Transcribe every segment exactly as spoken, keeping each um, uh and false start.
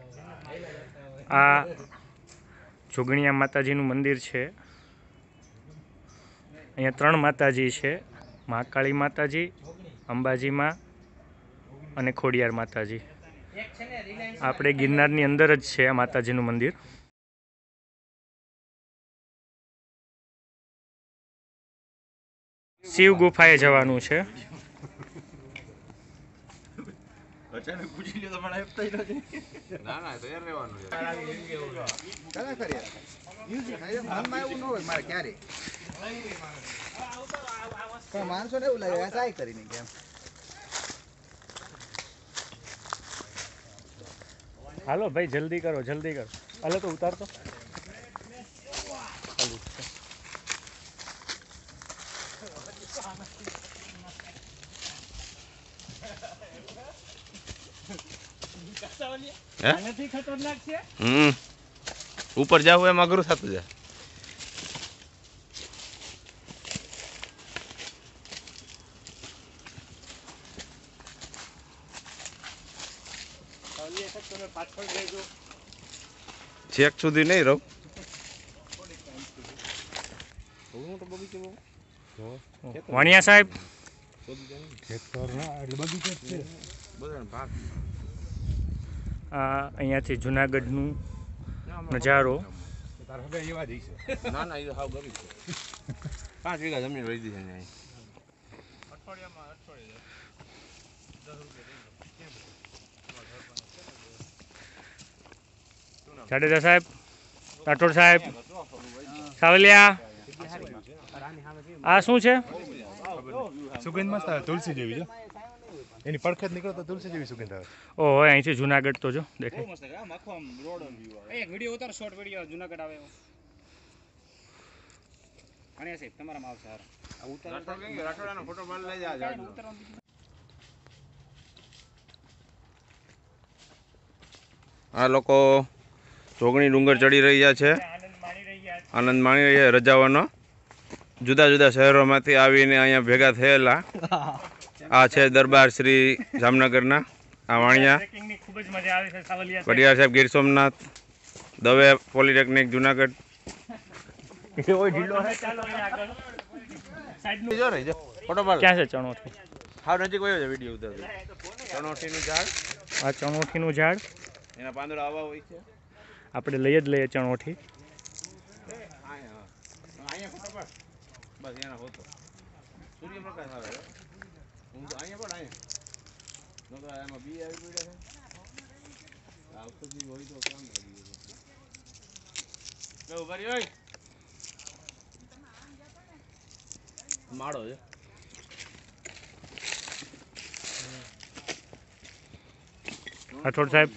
આ જોગણિયા માતાજીનું મંદિર છે। અહીંયા ત્રણ માતાજી છે, મહાકાળી માતાજી, અંબાજી માં અને ખોડિયાર માતાજી। આપણે ગિરનારની અંદર જ છે આ માતાજીનું મંદિર। શિવ ગુફાએ જવાનું છે। અચાનક પૂછી લ્યો તો મને આપતા જ નથી। ના ના તૈયાર રહેવાનું છે। કલા કરીએ મ્યુઝિક મનમાં એવું ન હોય મારે ક્યારે પણ માણસો ને એવું લાગે ટ્રાય કરીને કેમ હાલો ભાઈ જલ્દી કરો જલ્દી કરો। હાલો તો ઉતાર તો खतरनाक है। हम्म ऊपर जाओ एम अगरू थतुं जाय। चेक सुधी नहीं रहो वाणिया साहेब અહીંયાથી જુનાગઢનું નજારો। ના ના એ હાવ ગમી છે। પાંચ વીઘા જમીન વહી દીધી છે અઠવાડિયામાં અઠવાડિયે। જાડેજા સાહેબ, રાઠોડ સાહેબ, સાવલિયા આ શું છે? સુગંધ મસ્ત આવે, તુલસી જેવી છે। એની પડખે જ નીકળો તો તુલસી જેવી સુગંધ આવે। ઓહો અહીંથી જુનાગઢ તો જો દેખાય। બહુ મસ્ત છે આખો આમ રોડ વ્યૂ આવે। એક વિડિયો ઉતાર શોર્ટ વિડિયો જુનાગઢ આવે એવો। અને સાહેબ તમારામાં આવશે હારો આ ઉતાર રાઠોડાનો ફોટો પાડી લઈ જા જાડનો। આ લોકો જોગણી ડુંગર ચડી રહ્યા છે, આનંદ માણી રહ્યા રજાઓનો। જુદા જુદા શહેરોમાંથી આવીને અહીંયા ભેગા થયેલા। આ છે દરબાર શ્રી જામનગરના, આ વાણિયા, પડિયાર સાહેબ ગીર સોમનાથ, દવે પોલિટેકનિક જુનાગઢ। ક્યાં છે ચણોઠી? હા નજીક વયો છે વિડીયો ઉતાર। ચણોઠીનું ઝાડ, આ ચણોઠીનું ઝાડ, એના પાંદડા આવા હોય છે। આપણે લઈ જ લઈએ ચણોઠી। બસ એના હોતો સૂર્યપ્રકાશ આવે હું તો અહીંયા પણ અહીંયા એમાં બી આવી પડ્યા છે। આવતો બી હોય તો કામ લાગી ગયું ઉભા રહ્યો માળો છે। રાઠોડ સાહેબ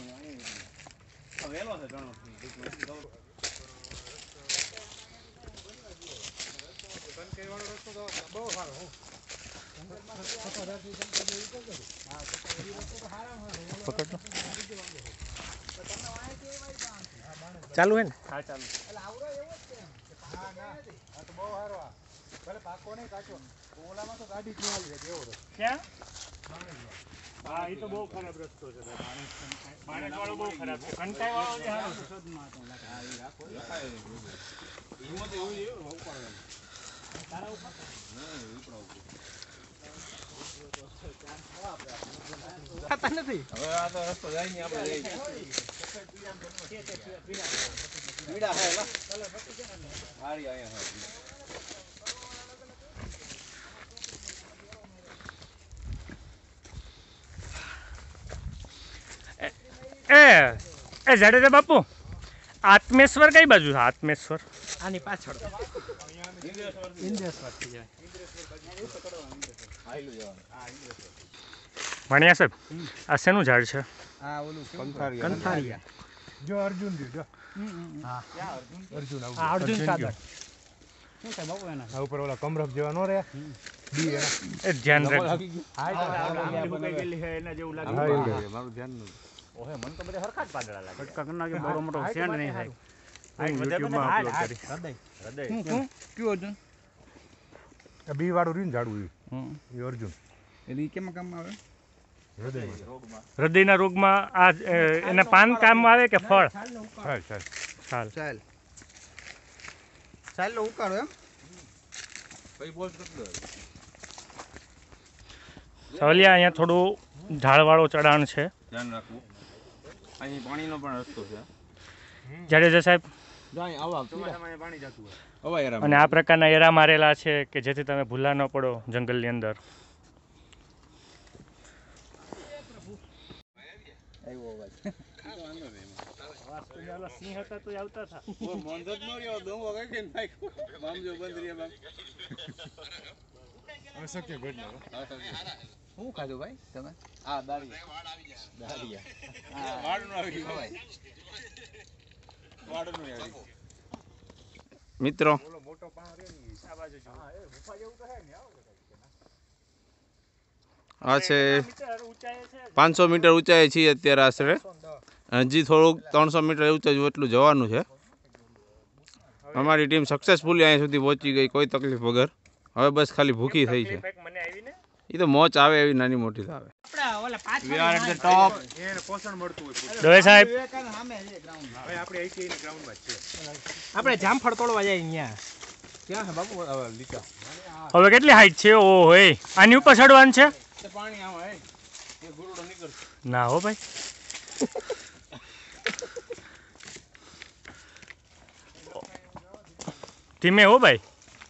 વેલો છે ઘણો બહુ સારો ચાલુ હે ને? હા ચાલુ। ક્યાં? હા એ તો બહુ ખરાબ રસ્તો છે માણેક વાળો બહુ ખરાબ છે। કંટાઈ વાળો છે હા નથી હવે આ તો રસ્તો જાય ને આપણે જઈએ પીડા હે લા હારી આયા હે। એ એ જાડેજા બાપુ આત્મેશ્વર કઈ બાજુ છે? આત્મેશ્વર આની પાછળ ઇન્દ્રેશ્વર થી જાય। વાણિયા સાહેબ આ શેનું ઝાડ છે? આ ઓલું કંથારિયા જો અર્જુન રહ્યું જો। હા અર્જુન આવું આ અર્જુન કાદર શું છે બાપુ એના આ ઉપર ઓલા કમરક જેવા નો રે બી એના એ ધ્યાન રાખજો। હા આમ મુકાઈ ગયેલી છે એના જેવું લાગે। મારું ધ્યાન ન ઓહે મન તો બધા હરખા જ પાદળા લાગે। ફટકા કરના કે બહુ મોટો સેન્ડ નહીં થાય। યુટ્યુબમાં અપલોડ કરી। હૃદય હૃદય શું કયું અર્જુન? આ બી વાળું રહ્યું ને ઝાડવું હમ એ અર્જુન। એટલે કેમ કામ આવે? હૃદયના રોગમાં આ અ, એના પાન કામ આવે કે ફળ? ચાલ ચાલ ચાલ ચાલ ચાલ લો ઉકાળો એમ સવલિયા અહીંયા થોડું ઢાળવાળો ચઢાણ છે. ધ્યાન રાખવું. અહીં પાણીનો પણ રસ્તો છે. જાડેજા સાહેબ અવાય આરામ. અને આ પ્રકારના એરા મારેલા છે કે જેથી તમે ભૂલા ન પડો જંગલની અંદર. સિંહ હતા તો આવતા હતા. અશક્ય ઘટના શું ખાધું ભાઈ તમે આ દાળિયા દાળિયા મિત્રો આ છે પાંચસો મીટર ઊંચાઈ છીએ અત્યારે આશરે. હજી થોડુંક ત્રણસો મીટર ઊંચાઈ એટલું જવાનું છે. અમારી ટીમ સક્સેસફુલી અહીંયા સુધી પહોંચી ગઈ કોઈ તકલીફ વગર. હવે બસ ખાલી ભૂખી થઈ છે. એ તો મોચ આવે એવી નાની મોટી આવે. દવે સાહેબ આપણે જામફળ તોડવા જાય અહીંયા ક્યાં છે બાપુ લીટા હવે કેટલી હાઈટ છે? ઓ હોય આની ઉપર ચડવાનું છે? પાણી આવે એ ગુરુડો નીકળશે. ના હો ભાઈ. ધીમે હો ભાઈ.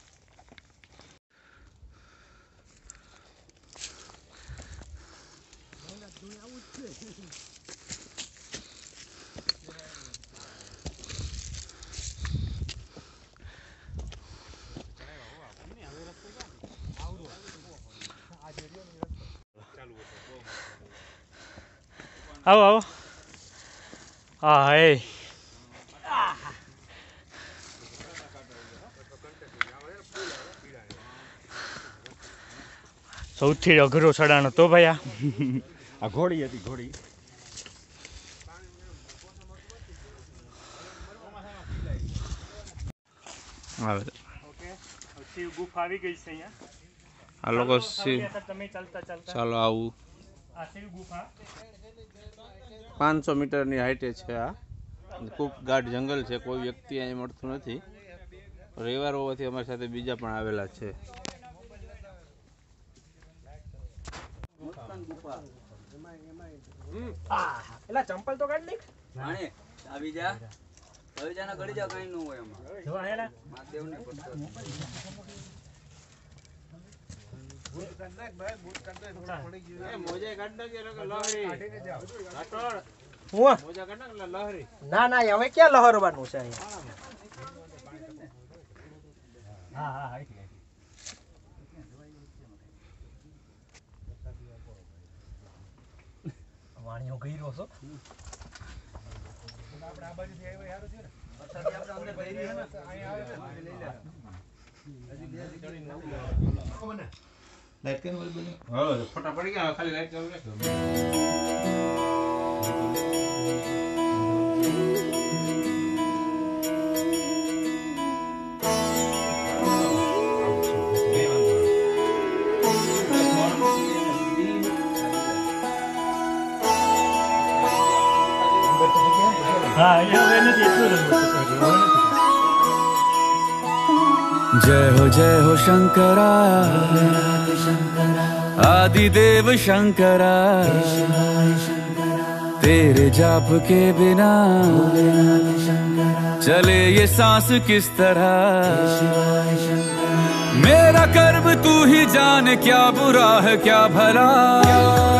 આવો આવો. હા હે સૌથી અઘરો ચડાણ હતો ભાઈ આ. આ ઘોડી હતી ઘોડી આવે શિવ ગુફા આવી ગઈ છે અહીંયા. આ લોકો શિવ તમે ચાલતા ચાલતા ચાલો આવું આ શિવ ગુફા પાંચસો મીટરની હાઈટે છે. આ ખૂબ ગાઢ જંગલ છે. કોઈ વ્યક્તિ અહીં મળતું નથી. રવિવાર હોવાથી અમારી સાથે બીજા પણ આવેલા છે. એલા ચંપલ તો કાઢ લે માણે આવી જા હવે જાના ગળી જા કાઈ ન હોય એમાં જો હેલા મહાદેવ ને પટકો ના ના હવે ક્યાં લહરવાનું છે અહીંયા? હા હા વાણીઓ ગઈ રહ્યો છો. આપણે આ બાજુથી આવ્યો યાર છે ને વરસાદી આપણે અંદર ગઈ રહી છે ને અહીંયા આવે છે લઈ લે હજી બે ચડી મને લાઈટ કેમ બોલી બોલી હા ફોટા પડી ગયા ખાલી લાઈટ ચાલુ રાખો. હા હવે નથી એટલું जय हो जय हो शंकरा आदिदेव शंकरा तेरे जाप के बिना चले ये सांस किस तरह मेरा कर्म तू ही जाने क्या बुरा है क्या भला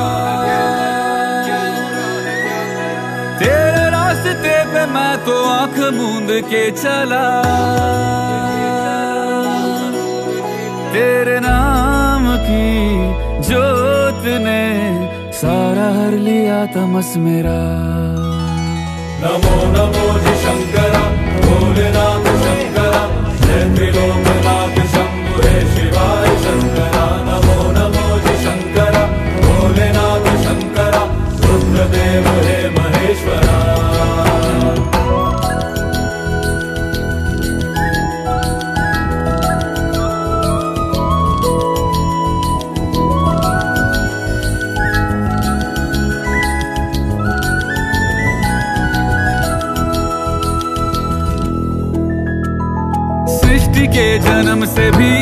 तेरे रास्ते पे मैं तो आंख मूंद के चला तेरे नाम की जोत ने सारा हर लिया तमस मेरा नमो नमो जी शंकरा भोलेनाथ शंकरा जय त्रिलोकनाथ शंभु हे शिवाय शंकरा नमो नमो जी शंकरा भोलेनाथ शंकरा रुद्रदेव हे महेश्वरा जन्म से भी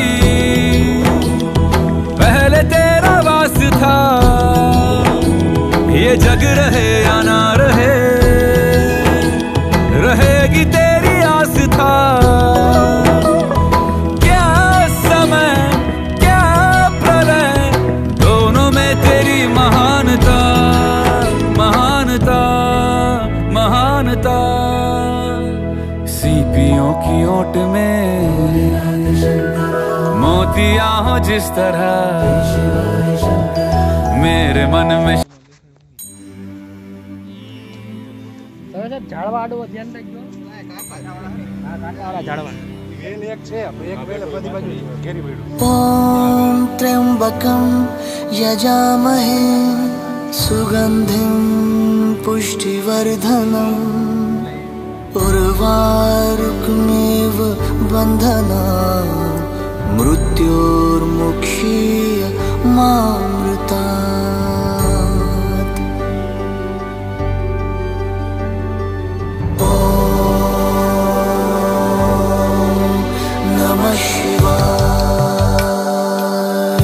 पहले तेरा वास था। ये जग रहे या ना रहे, रहेगी तेरी आस था। क्या समय क्या प्रलय, दोनों में तेरी महानता, महानता, महानता। सीपियों की ओट में मोतिया हो जिस तरह, मेरे मन में ઝાડવા આડવો ધ્યાન રાખજો. હા કાંટાવાળા ઝાડવા. વેલ એક છે, એક વેલ બધી બાજુ ઘેરી પડ્યું. ॐ त्र्यम्बकं यजामहे सुगन्धिं पुष्टिवर्धनम् उर्वारुकमेव बन्धनान् मृत्योर्मुक्षीय मामृतात्। ॐ नमः शिवाय।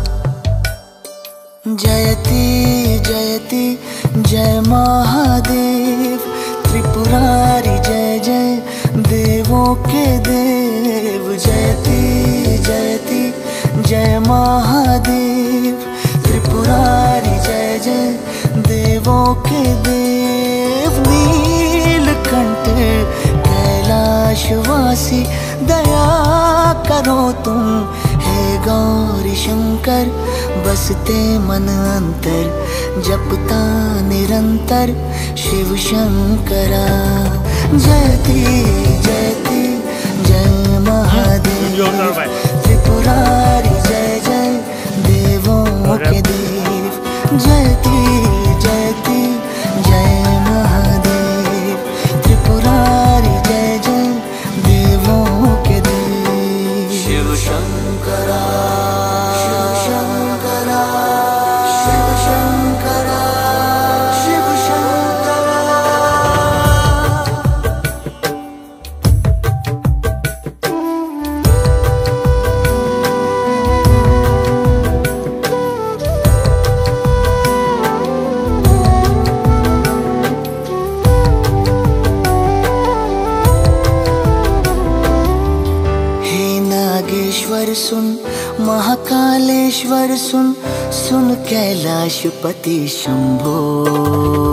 जयति जयति जय महादेव, त्रिपुरारी जय जय देवों के देव। जयति जयति जय महादेव, त्रिपुरारी जय जय देवों के देव। नीलकंठ कैलाशवासी दया करो तुम, हे गौरी शंकर बसते मन अंतर। जपता निरंतर शिव शंकरा। जयति जयति जय महादेव, त्रिपुरारी जय जय देवों के देव। जयति जयति जय महादेव, त्रिपुरारी जय जय देवों के देव। शिव शंकरा शिव शंकरा शिव शंकरा शिव शंकरा। हे नागेश्वर सुन, महाकालेश्वर सुन, सुन कैलाशपति शंभो।